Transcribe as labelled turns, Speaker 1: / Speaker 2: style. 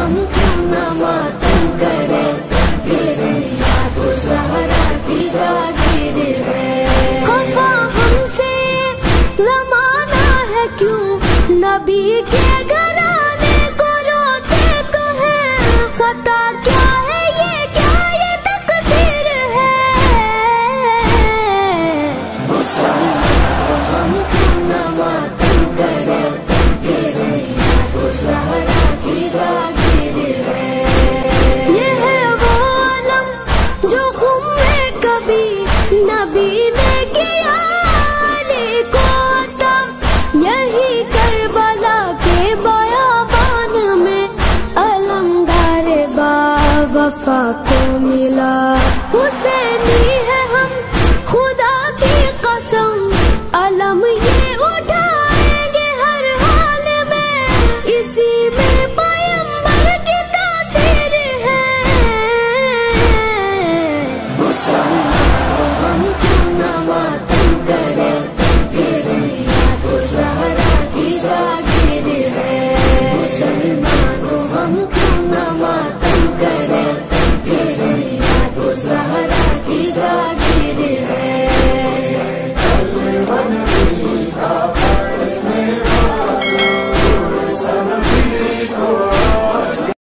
Speaker 1: हम क्यों न मातम करें, ये दुनिया तो सहरा की जागीर है। खफा हमसे ज़माना है क्यों, नबी के घराने को रोते कहें। खता क्या है ये तकदीर है। हम क्यों न मातम करें, ये दुनिया तो सहरा की जागीर है।